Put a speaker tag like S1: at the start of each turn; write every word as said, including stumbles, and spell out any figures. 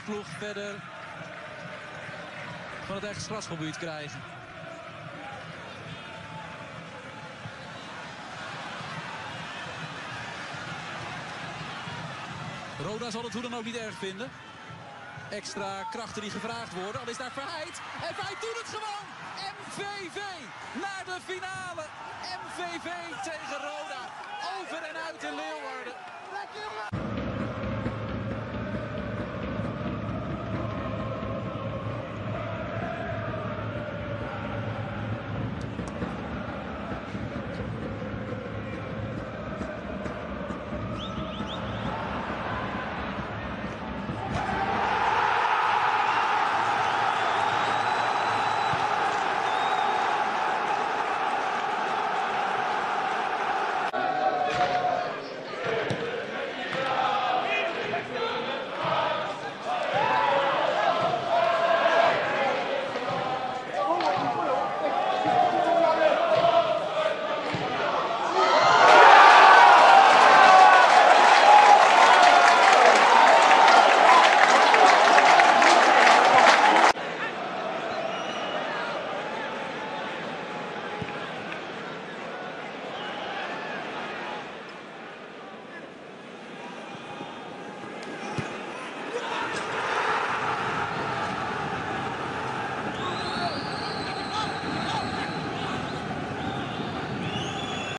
S1: ploeg verder van het eigen strafschopgebied krijgen. Roda zal het hoe dan ook niet erg vinden. Extra krachten die gevraagd worden. Al is daar Verheid. En Verheid doet het gewoon. M V V naar de finale. M V V tegen Roda. Over en uit in Leeuwarden.